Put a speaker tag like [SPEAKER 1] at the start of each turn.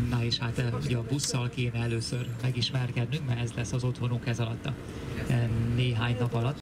[SPEAKER 1] Na és hát ugye a busszal kéne először megismerkednünk, mert ez lesz az otthonunk ez alatt a néhány nap alatt.